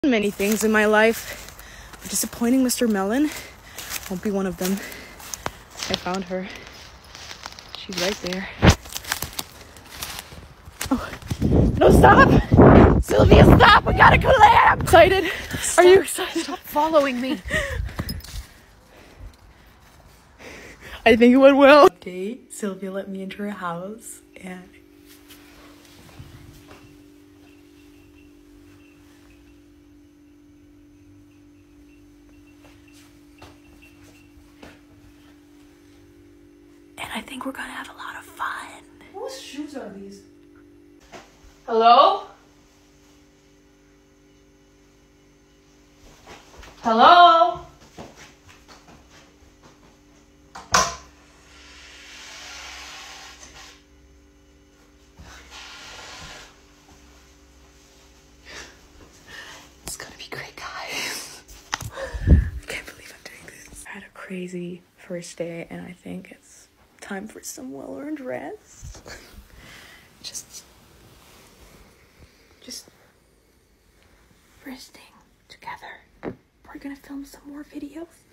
Many things in my life. Disappointing Mr. Melon won't be one of them. I found her. She's right there. Oh, no, stop! Silvia, stop! We gotta collab! I'm excited. Are you excited? Stop following me. I think it went well. Update. Silvia let me into her house and I think we're gonna have a lot of fun. Whose shoes are these? Hello? Hello? It's gonna be great, guys. I can't believe I'm doing this. I had a crazy first day and I think it's time for some well-earned rest. Just resting together. We're gonna film some more videos.